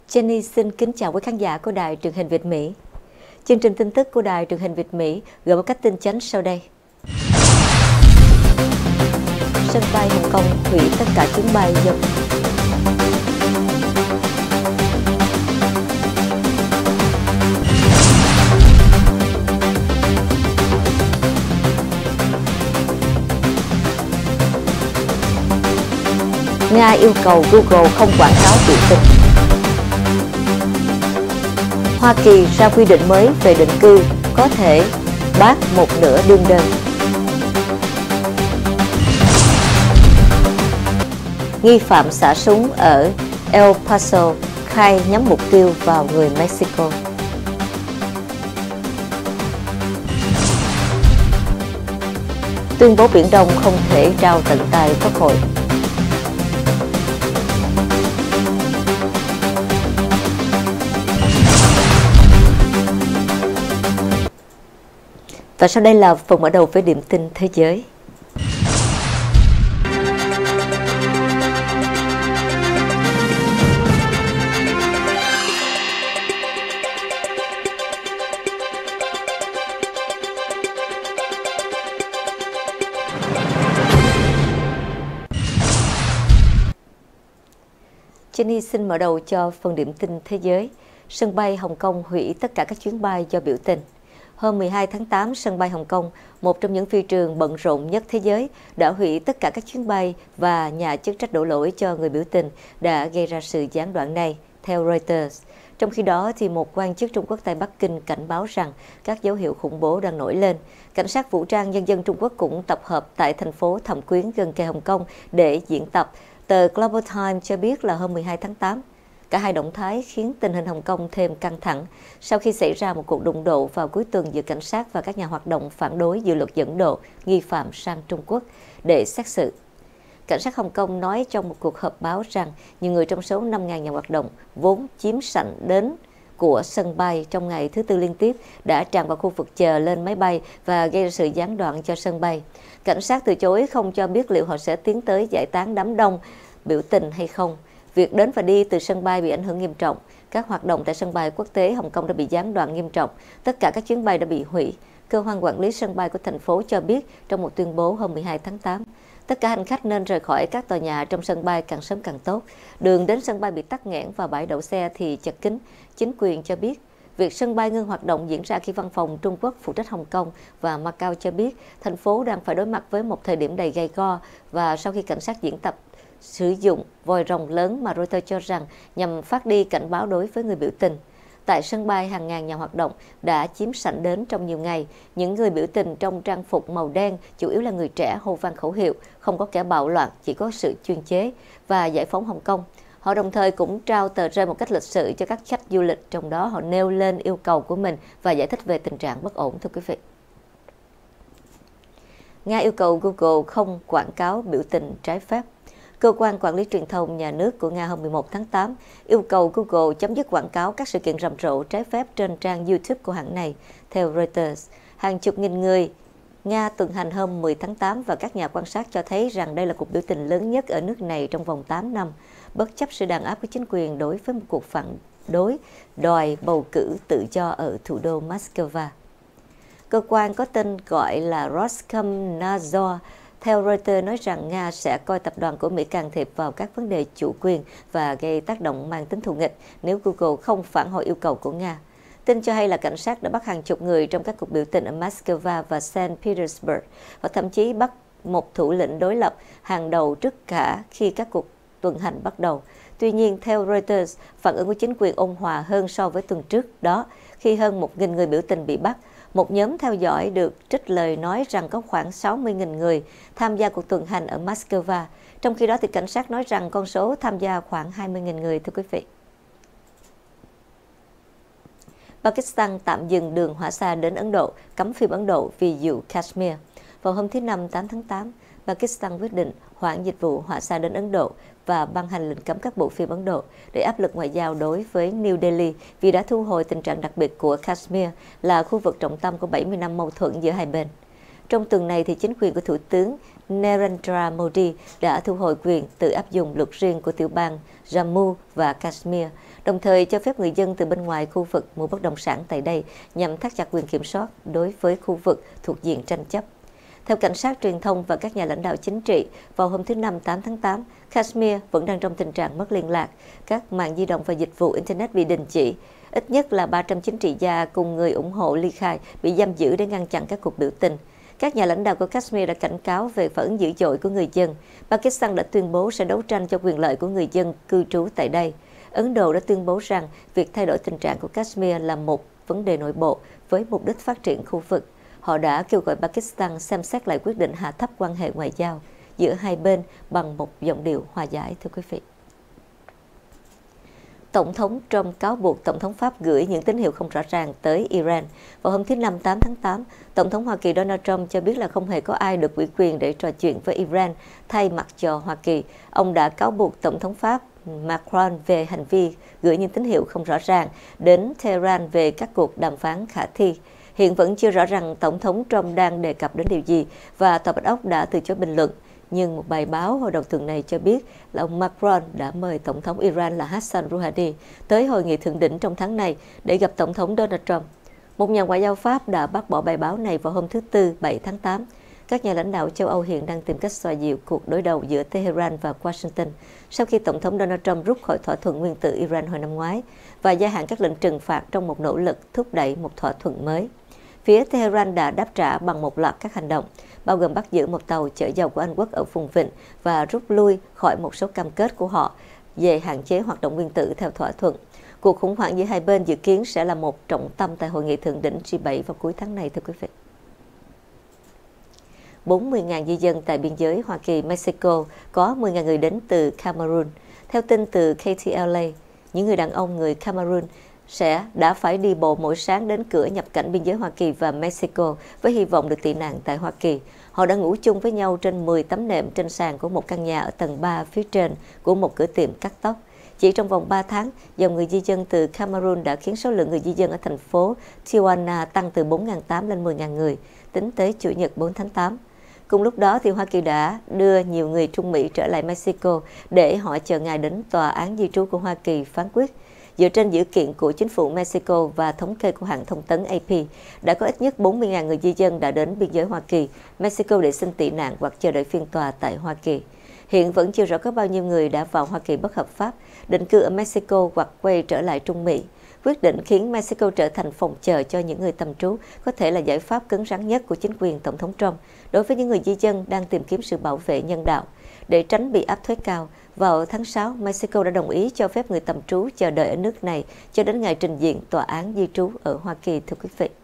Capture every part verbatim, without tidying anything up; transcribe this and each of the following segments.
Jenny xin kính chào quý khán giả của Đài Truyền hình Việt Mỹ. Chương trình tin tức của Đài Truyền hình Việt Mỹ gửi một cách tin chánh sau đây. Sân bay Hồng Kông hủy tất cả chuyến bay do Nga yêu cầu Google không quảng cáo biểu tình. Hoa Kỳ ra quy định mới về định cư có thể bác một nửa đương đơn. Nghi phạm xả súng ở El Paso khai nhắm mục tiêu vào người Mexico. Tuyên bố Biển Đông không thể trao tận tay Quốc hội. Và sau đây là phần mở đầu với điểm tin thế giới. Jenny xin mở đầu cho phần điểm tin thế giới. Sân bay Hồng Kông hủy tất cả các chuyến bay do biểu tình. Hôm mười hai tháng tám, sân bay Hồng Kông, một trong những phi trường bận rộn nhất thế giới, đã hủy tất cả các chuyến bay và nhà chức trách đổ lỗi cho người biểu tình đã gây ra sự gián đoạn này, theo Reuters. Trong khi đó, thì một quan chức Trung Quốc tại Bắc Kinh cảnh báo rằng các dấu hiệu khủng bố đang nổi lên. Cảnh sát vũ trang nhân dân Trung Quốc cũng tập hợp tại thành phố Thẩm Quyến gần kề Hồng Kông để diễn tập. Tờ Global Times cho biết là hôm mười hai tháng tám, cả hai động thái khiến tình hình Hồng Kông thêm căng thẳng sau khi xảy ra một cuộc đụng độ vào cuối tuần giữa cảnh sát và các nhà hoạt động phản đối dự luật dẫn độ nghi phạm sang Trung Quốc để xét xử. Cảnh sát Hồng Kông nói trong một cuộc họp báo rằng nhiều người trong số năm nghìn nhà hoạt động vốn chiếm sảnh đến của sân bay trong ngày thứ tư liên tiếp đã tràn vào khu vực chờ lên máy bay và gây ra sự gián đoạn cho sân bay. Cảnh sát từ chối không cho biết liệu họ sẽ tiến tới giải tán đám đông biểu tình hay không. Việc đến và đi từ sân bay bị ảnh hưởng nghiêm trọng. Các hoạt động tại sân bay quốc tế Hồng Kông đã bị gián đoạn nghiêm trọng. Tất cả các chuyến bay đã bị hủy. Cơ quan quản lý sân bay của thành phố cho biết trong một tuyên bố hôm mười hai tháng tám. Tất cả hành khách nên rời khỏi các tòa nhà trong sân bay càng sớm càng tốt. Đường đến sân bay bị tắc nghẽn và bãi đậu xe thì chật kín. Chính quyền cho biết việc sân bay ngưng hoạt động diễn ra khi văn phòng Trung Quốc phụ trách Hồng Kông và Macau cho biết thành phố đang phải đối mặt với một thời điểm đầy gay go và sau khi cảnh sát diễn tập sử dụng vòi rồng lớn mà Reuters cho rằng nhằm phát đi cảnh báo đối với người biểu tình. Tại sân bay, hàng ngàn nhà hoạt động đã chiếm sảnh đến trong nhiều ngày. Những người biểu tình trong trang phục màu đen, chủ yếu là người trẻ, hô vang khẩu hiệu, không có kẻ bạo loạn, chỉ có sự chuyên chế và giải phóng Hồng Kông. Họ đồng thời cũng trao tờ rơi một cách lịch sự cho các khách du lịch, trong đó họ nêu lên yêu cầu của mình và giải thích về tình trạng bất ổn, thưa quý vị. Nga yêu cầu Google không quảng cáo biểu tình trái phép. Cơ quan quản lý truyền thông nhà nước của Nga hôm mười một tháng tám yêu cầu Google chấm dứt quảng cáo các sự kiện rầm rộ trái phép trên trang YouTube của hãng này, theo Reuters. Hàng chục nghìn người Nga tuần hành hôm mười tháng tám và các nhà quan sát cho thấy rằng đây là cuộc biểu tình lớn nhất ở nước này trong vòng tám năm, bất chấp sự đàn áp của chính quyền đối với một cuộc phản đối đòi bầu cử tự do ở thủ đô Moscow. Cơ quan có tên gọi là Roskomnadzor theo Reuters nói rằng Nga sẽ coi tập đoàn của Mỹ can thiệp vào các vấn đề chủ quyền và gây tác động mang tính thù nghịch nếu Google không phản hồi yêu cầu của Nga. Tin cho hay là cảnh sát đã bắt hàng chục người trong các cuộc biểu tình ở Moscow và Saint Petersburg và thậm chí bắt một thủ lĩnh đối lập hàng đầu trước cả khi các cuộc tuần hành bắt đầu. Tuy nhiên, theo Reuters, phản ứng của chính quyền ôn hòa hơn so với tuần trước đó khi hơn một nghìn người biểu tình bị bắt. Một nhóm theo dõi được trích lời nói rằng có khoảng sáu mươi nghìn người tham gia cuộc tuần hành ở Moscow. Trong khi đó, thì cảnh sát nói rằng con số tham gia khoảng hai mươi nghìn người, thưa quý vị. Pakistan tạm dừng đường hỏa xa đến Ấn Độ, cấm phim Ấn Độ vì vụ Kashmir. Vào hôm thứ Năm tám tháng tám, Pakistan quyết định hoãn dịch vụ hỏa xa đến Ấn Độ và ban hành lệnh cấm các bộ phim Ấn Độ để áp lực ngoại giao đối với New Delhi vì đã thu hồi tình trạng đặc biệt của Kashmir là khu vực trọng tâm của bảy mươi năm mâu thuẫn giữa hai bên. Trong tuần này, thì chính quyền của Thủ tướng Narendra Modi đã thu hồi quyền tự áp dụng luật riêng của tiểu bang Jammu và Kashmir, đồng thời cho phép người dân từ bên ngoài khu vực mua bất động sản tại đây nhằm thắt chặt quyền kiểm soát đối với khu vực thuộc diện tranh chấp. Theo cảnh sát, truyền thông và các nhà lãnh đạo chính trị, vào hôm thứ Năm tám tháng tám, Kashmir vẫn đang trong tình trạng mất liên lạc. Các mạng di động và dịch vụ Internet bị đình chỉ. Ít nhất là ba trăm chính trị gia cùng người ủng hộ ly khai bị giam giữ để ngăn chặn các cuộc biểu tình. Các nhà lãnh đạo của Kashmir đã cảnh cáo về phản ứng dữ dội của người dân. Pakistan đã tuyên bố sẽ đấu tranh cho quyền lợi của người dân cư trú tại đây. Ấn Độ đã tuyên bố rằng việc thay đổi tình trạng của Kashmir là một vấn đề nội bộ với mục đích phát triển khu vực. Họ đã kêu gọi Pakistan xem xét lại quyết định hạ thấp quan hệ ngoại giao giữa hai bên bằng một giọng điệu hòa giải, thưa quý vị. Tổng thống Trump cáo buộc Tổng thống Pháp gửi những tín hiệu không rõ ràng tới Iran. Vào hôm thứ Năm tám tháng tám, Tổng thống Hoa Kỳ Donald Trump cho biết là không hề có ai được ủy quyền để trò chuyện với Iran thay mặt cho Hoa Kỳ. Ông đã cáo buộc Tổng thống Pháp Macron về hành vi gửi những tín hiệu không rõ ràng đến Tehran về các cuộc đàm phán khả thi. Hiện vẫn chưa rõ rằng Tổng thống Trump đang đề cập đến điều gì và Tòa Bạch Ốc đã từ chối bình luận. Nhưng một bài báo hồi đầu tuần này cho biết là ông Macron đã mời Tổng thống Iran là Hassan Rouhani tới hội nghị thượng đỉnh trong tháng này để gặp Tổng thống Donald Trump. Một nhà ngoại giao Pháp đã bác bỏ bài báo này vào hôm thứ Tư, bảy tháng tám. Các nhà lãnh đạo châu Âu hiện đang tìm cách xoa dịu cuộc đối đầu giữa Tehran và Washington sau khi Tổng thống Donald Trump rút khỏi thỏa thuận nguyên tử Iran hồi năm ngoái và gia hạn các lệnh trừng phạt trong một nỗ lực thúc đẩy một thỏa thuận mới. Phía Tehran đã đáp trả bằng một loạt các hành động, bao gồm bắt giữ một tàu chở dầu của Anh Quốc ở vùng vịnh và rút lui khỏi một số cam kết của họ về hạn chế hoạt động nguyên tử theo thỏa thuận. Cuộc khủng hoảng giữa hai bên dự kiến sẽ là một trọng tâm tại hội nghị thượng đỉnh G bảy vào cuối tháng này, thưa quý vị. bốn mươi nghìn di dân tại biên giới Hoa Kỳ-Mexico, có mười nghìn người đến từ Cameroon. Theo tin từ K T L A, những người đàn ông người Cameroon sẽ đã phải đi bộ mỗi sáng đến cửa nhập cảnh biên giới Hoa Kỳ và Mexico với hy vọng được tị nạn tại Hoa Kỳ. Họ đã ngủ chung với nhau trên mười tấm nệm trên sàn của một căn nhà ở tầng ba phía trên của một cửa tiệm cắt tóc. Chỉ trong vòng ba tháng, dòng người di dân từ Cameroon đã khiến số lượng người di dân ở thành phố Tijuana tăng từ bốn nghìn tám trăm lên mười nghìn người, tính tới Chủ nhật bốn tháng tám. Cùng lúc đó, thì Hoa Kỳ đã đưa nhiều người Trung Mỹ trở lại Mexico để họ chờ ngày đến Tòa án di trú của Hoa Kỳ phán quyết. Dựa trên dữ kiện của chính phủ Mexico và thống kê của hãng thông tấn A P, đã có ít nhất bốn mươi nghìn người di dân đã đến biên giới Hoa Kỳ, Mexico để xin tị nạn hoặc chờ đợi phiên tòa tại Hoa Kỳ. Hiện vẫn chưa rõ có bao nhiêu người đã vào Hoa Kỳ bất hợp pháp, định cư ở Mexico hoặc quay trở lại Trung Mỹ. Quyết định khiến Mexico trở thành phòng chờ cho những người tạm trú có thể là giải pháp cứng rắn nhất của chính quyền Tổng thống Trump đối với những người di dân đang tìm kiếm sự bảo vệ nhân đạo. Để tránh bị áp thuế cao, vào tháng sáu, Mexico đã đồng ý cho phép người tạm trú chờ đợi ở nước này cho đến ngày trình diện tòa án di trú ở Hoa Kỳ, thưa quý vị.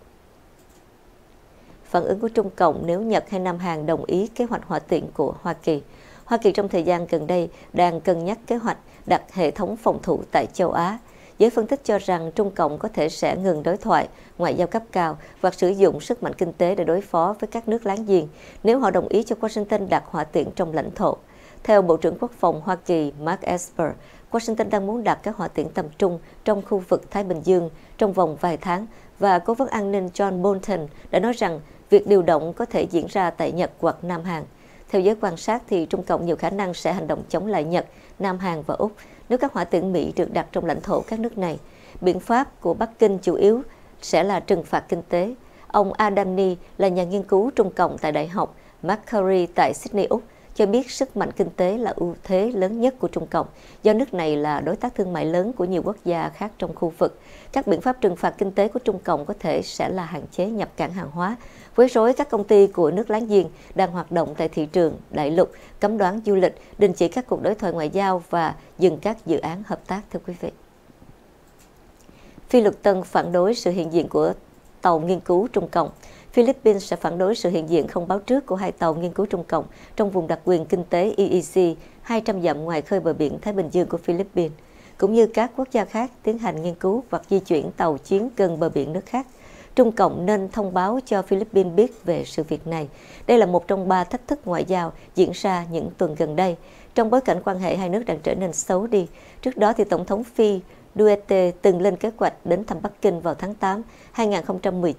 Phản ứng của Trung Cộng nếu Nhật hay Nam Hàn đồng ý kế hoạch hỏa tiễn của Hoa Kỳ. Hoa Kỳ trong thời gian gần đây đang cân nhắc kế hoạch đặt hệ thống phòng thủ tại châu Á. Giới phân tích cho rằng Trung Cộng có thể sẽ ngừng đối thoại, ngoại giao cấp cao hoặc sử dụng sức mạnh kinh tế để đối phó với các nước láng giềng nếu họ đồng ý cho Washington đặt hỏa tiễn trong lãnh thổ. Theo Bộ trưởng Quốc phòng Hoa Kỳ Mark Esper, Washington đang muốn đặt các hỏa tiễn tầm trung trong khu vực Thái Bình Dương trong vòng vài tháng và Cố vấn an ninh John Bolton đã nói rằng việc điều động có thể diễn ra tại Nhật hoặc Nam Hàn. Theo giới quan sát, thì Trung Cộng nhiều khả năng sẽ hành động chống lại Nhật, Nam Hàn và Úc nếu các hỏa tiễn Mỹ được đặt trong lãnh thổ các nước này. Biện pháp của Bắc Kinh chủ yếu sẽ là trừng phạt kinh tế. Ông Adam Ni là nhà nghiên cứu Trung Cộng tại Đại học Macquarie tại Sydney, Úc, cho biết sức mạnh kinh tế là ưu thế lớn nhất của Trung Cộng, do nước này là đối tác thương mại lớn của nhiều quốc gia khác trong khu vực. Các biện pháp trừng phạt kinh tế của Trung Cộng có thể sẽ là hạn chế nhập cảng hàng hóa, quấy rối các công ty của nước láng giềng đang hoạt động tại thị trường đại lục, cấm đoán du lịch, đình chỉ các cuộc đối thoại ngoại giao và dừng các dự án hợp tác, thưa quý vị. Phi luật tân phản đối sự hiện diện của tàu nghiên cứu Trung Cộng. Philippines sẽ phản đối sự hiện diện không báo trước của hai tàu nghiên cứu Trung Cộng trong vùng đặc quyền kinh tế E E Z hai trăm dặm ngoài khơi bờ biển Thái Bình Dương của Philippines, cũng như các quốc gia khác tiến hành nghiên cứu hoặc di chuyển tàu chiến gần bờ biển nước khác. Trung Cộng nên thông báo cho Philippines biết về sự việc này. Đây là một trong ba thách thức ngoại giao diễn ra những tuần gần đây, trong bối cảnh quan hệ hai nước đang trở nên xấu đi. Trước đó, thì Tổng thống Phi Duterte từng lên kế hoạch đến thăm Bắc Kinh vào tháng tám hai nghìn không trăm mười chín.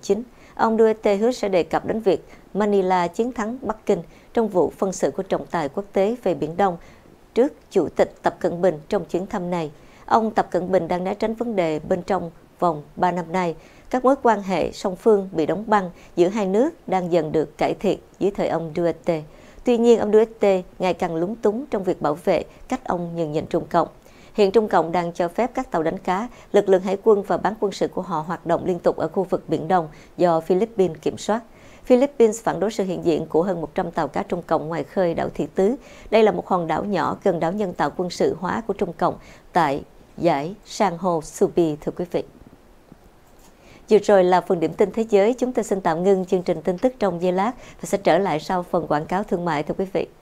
Ông Duterte hứa sẽ đề cập đến việc Manila chiến thắng Bắc Kinh trong vụ phân xử của trọng tài quốc tế về Biển Đông trước Chủ tịch Tập Cận Bình trong chuyến thăm này. Ông Tập Cận Bình đang né tránh vấn đề bên trong vòng ba năm nay. Các mối quan hệ song phương bị đóng băng giữa hai nước đang dần được cải thiện dưới thời ông Duterte. Tuy nhiên, ông Duterte ngày càng lúng túng trong việc bảo vệ cách ông nhường nhịn Trung Cộng. Hiện Trung Cộng đang cho phép các tàu đánh cá, lực lượng hải quân và bán quân sự của họ hoạt động liên tục ở khu vực Biển Đông do Philippines kiểm soát. Philippines phản đối sự hiện diện của hơn một trăm tàu cá Trung Cộng ngoài khơi đảo Thị Tứ. Đây là một hòn đảo nhỏ gần đảo nhân tạo quân sự hóa của Trung Cộng tại dải san hô Subi, thưa quý vị. Vừa rồi là phần điểm tin thế giới. Chúng tôi xin tạm ngưng chương trình tin tức trong giây lát và sẽ trở lại sau phần quảng cáo thương mại, thưa quý vị.